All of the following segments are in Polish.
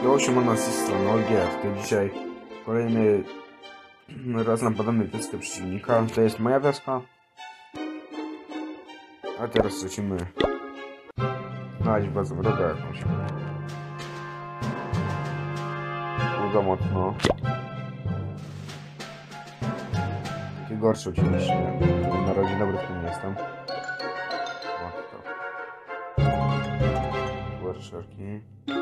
To siemano, z tej strony Olgierd. To dzisiaj kolejny raz napadamy wioskę przeciwnika. To jest moja wioska. A teraz lecimy znaleźć bazę wroga jakąś. Długo mocno. Takie gorsze oczywiście. Na razie dobry w tym nie jestem. Matko. Gorszerki.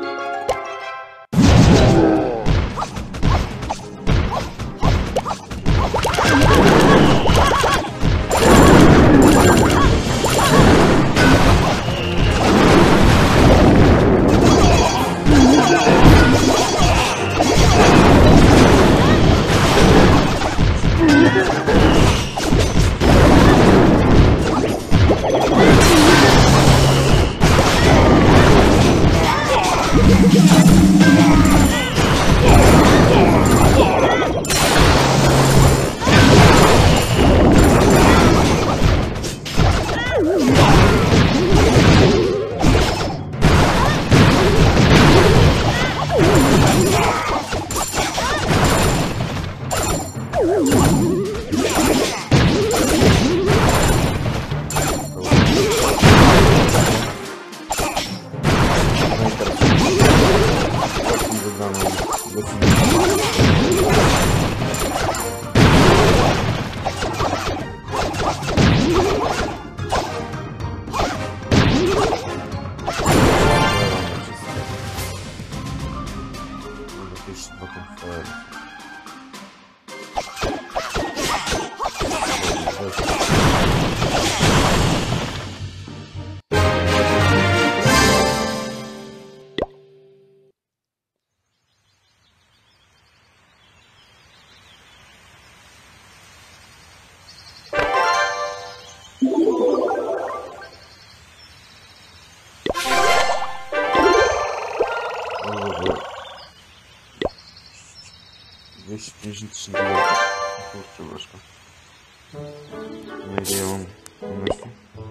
Kurczę, blaszka. Nie wiem, mam na myśli.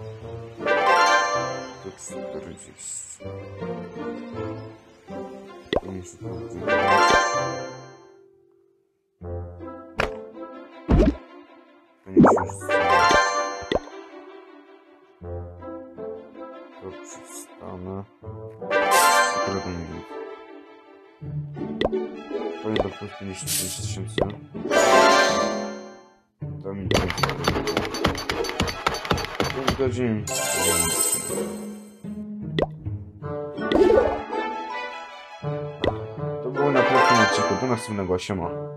To 40. To muszę powiedzieć. To nie to przestanę. Akurat nie wiem. Powiem do plus 55 000. To mi 5 godzin. To było na pierwszym odcinku. Do następnego, siema.